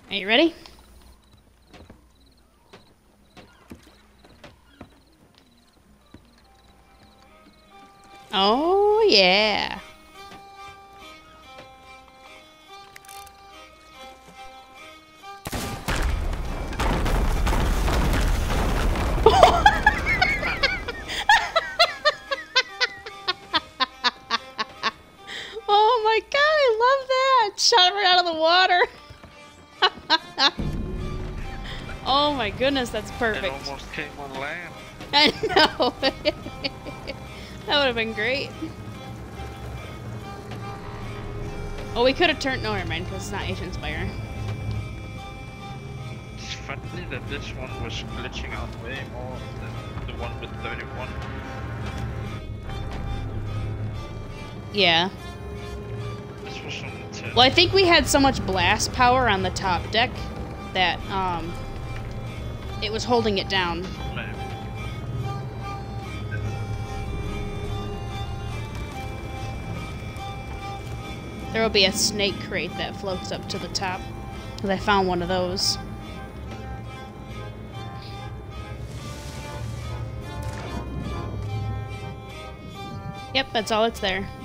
Are you ready? Oh, yeah. Oh my god, I love that! Shot him right out of the water. Oh my goodness, that's perfect. It almost came on land. I know. That would have been great. Oh, we could have turned. No, never mind, because it's not Asian Spire. It's funny that this one was glitching out way more than the one with 31. Yeah. This was on the 10. Well, I think we had so much blast power on the top deck that it was holding it down. Maybe. There will be a snake crate that floats up to the top. Because I found one of those. Yep, that's all it's there.